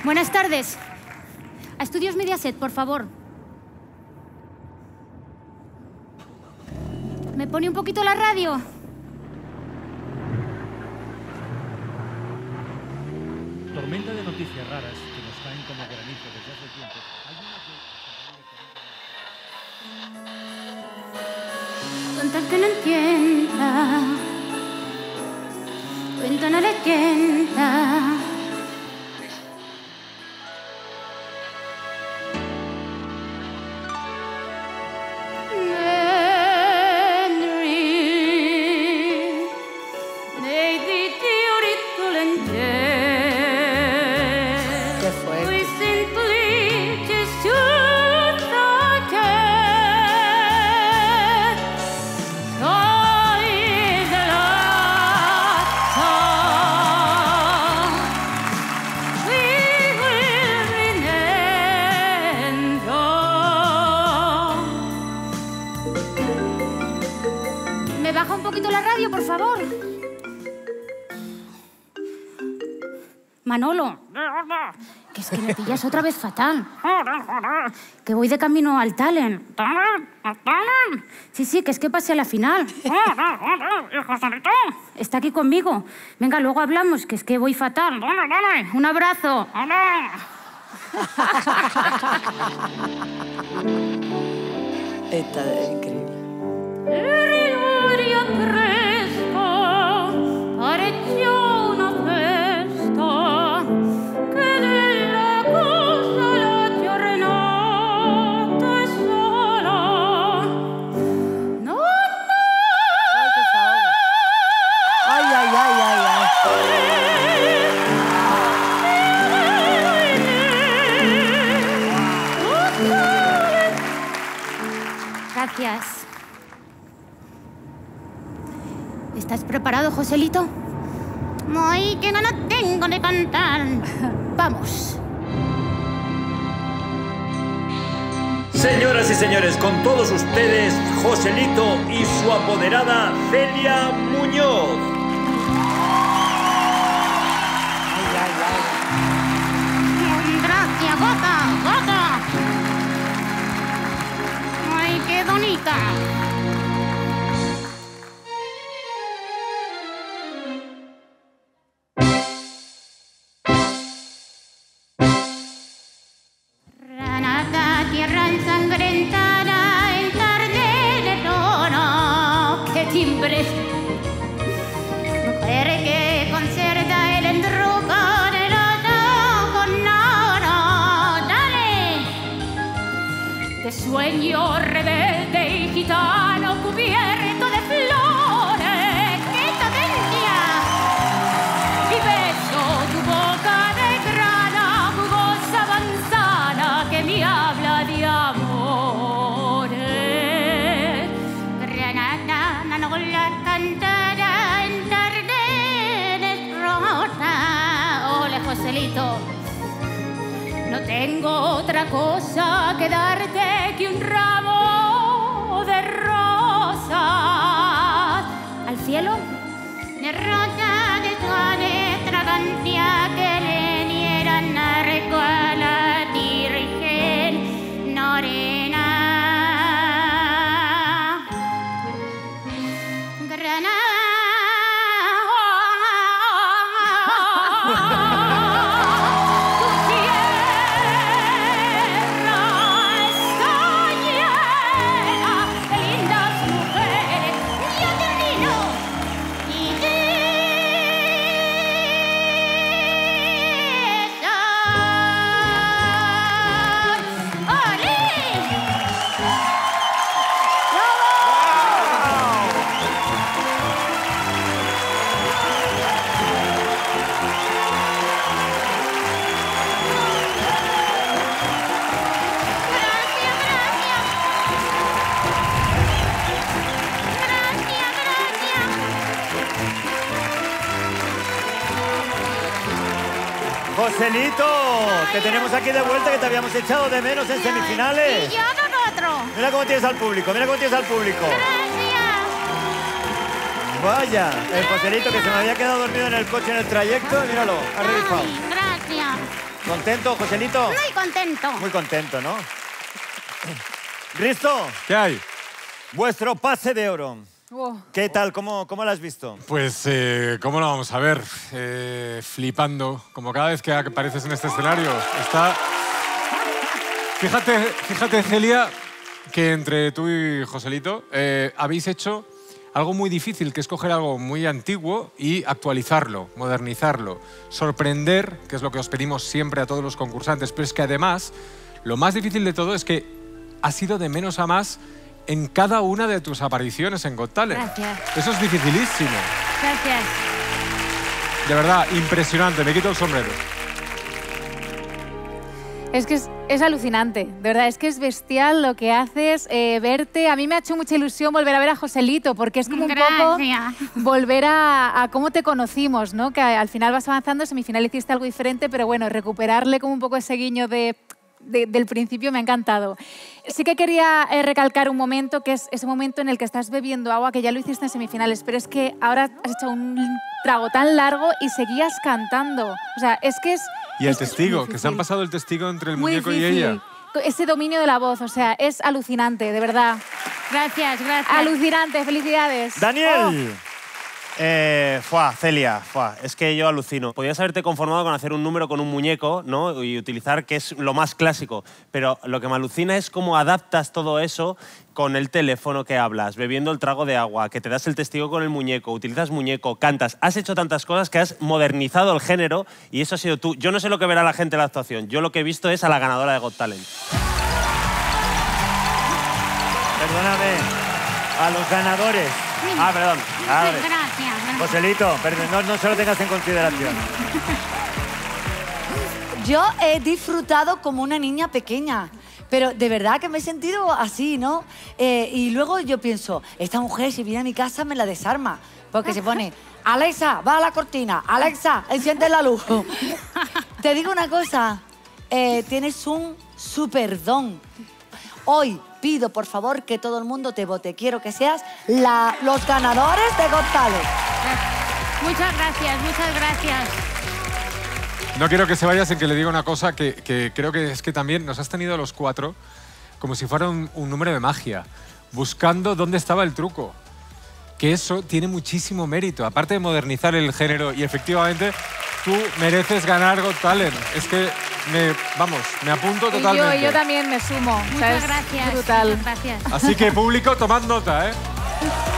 Buenas tardes. A Estudios Mediaset, por favor. ¿Me pone un poquito la radio? Tormenta de noticias raras que nos caen como granizo desde hace tiempo. Hay una Contar que no entienda. Cuenta una leyenda. ¿Me baja un poquito la radio, por favor? Manolo, que es que me pillas otra vez fatal. Que voy de camino al talent. Sí, que es que pasé a la final. Está aquí conmigo. Venga, luego hablamos, que es que voy fatal. Un abrazo. Esta es increíble. Pareció una festa que de la cosa la giornata sola. No. Ay, qué saoga. Ay. Gracias. ¿Estás preparado, Joselito? Ay, qué ganas tengo de cantar. Vamos. Señoras y señores, con todos ustedes, Joselito y su apoderada Celia Munoz. Gracias, gata. Ay, qué bonita. Tierra ensangrentada en tarde de tono, qué timbres. Mujer que concerta el endrogo de los ojos, no, dale. De sueño rebelde y gitano cubierto de flores, qué cadencia. Y beso tu boca de grana, jugosa manzana que me habla de amores. Granada, no la cantará en tardes rosa. Ole, Joselito, no tengo otra cosa que darte que un ramo de rosas. Al cielo, de rosa de tu fragancia que le dieran arco a la Virgen Norena. Joselito, te tenemos aquí de vuelta, que te habíamos echado de menos en semifinales. Y yo nosotros. Mira cómo tienes al público, mira cómo tienes al público. Gracias. Vaya, el Joselito que se me había quedado dormido en el coche en el trayecto, míralo, ha revifado. Gracias. ¿Contento, Joselito? Muy contento. Muy contento, ¿no? Risto. ¿Qué hay? Vuestro pase de oro. ¿Qué tal? ¿Cómo lo has visto? Pues, ¿cómo lo vamos a ver? Flipando, como cada vez que apareces en este escenario. Está... Fíjate, Celia, que entre tú y Joselito habéis hecho algo muy difícil, que es coger algo muy antiguo y actualizarlo, modernizarlo, sorprender, que es lo que os pedimos siempre a todos los concursantes, pero es que además, lo más difícil de todo es que ha sido de menos a más en cada una de tus apariciones en Got Talent. Gracias. Eso es dificilísimo. Gracias. De verdad, impresionante. Me quito el sombrero. Es que es alucinante, de verdad, es que es bestial lo que haces, verte. A mí me ha hecho mucha ilusión volver a ver a Joselito, porque es como un poco volver a cómo te conocimos, ¿no? Que al final vas avanzando, semifinal hiciste algo diferente, pero bueno, recuperarle como un poco ese guiño del principio me ha encantado. Sí que quería recalcar un momento, que es ese momento en el que estás bebiendo agua, que ya lo hiciste en semifinales, pero es que ahora has hecho un trago tan largo y seguías cantando. O sea, es que es... Y el testigo, que se han pasado el testigo entre el muy muñeco difícil. y ella. Ese dominio de la voz, o sea, es alucinante, de verdad. Gracias. Alucinante, felicidades. Daniel. Celia, es que yo alucino. Podrías haberte conformado con hacer un número con un muñeco, ¿no? Y utilizar, que es lo más clásico. Pero lo que me alucina es cómo adaptas todo eso con el teléfono que hablas, bebiendo el trago de agua, que te das el testigo con el muñeco, utilizas muñeco, cantas. Has hecho tantas cosas que has modernizado el género y eso ha sido tú. Yo no sé lo que verá la gente en la actuación. Yo lo que he visto es a la ganadora de Got Talent. Perdóname, a los ganadores. Perdón. Gracias. Joselito, no se lo tengas en consideración. Yo he disfrutado como una niña pequeña, pero de verdad que me he sentido así, ¿no? Y luego yo pienso, esta mujer si viene a mi casa me la desarma, porque se pone, Alexa, va a la cortina, Alexa, enciende la luz. Te digo una cosa, tienes un super don. Hoy pido, por favor, que todo el mundo te vote. Quiero que seas los ganadores de Got Talent. Muchas gracias. No quiero que se vaya sin que le diga una cosa que creo que es que también nos has tenido a los cuatro como si fuera un número de magia, buscando dónde estaba el truco. Que eso tiene muchísimo mérito, aparte de modernizar el género, y efectivamente tú mereces ganar Got Talent. Es que me apunto totalmente. Y yo también me sumo. Muchas gracias. Brutal. Muchas gracias. Así que, público, tomad nota, ¿eh?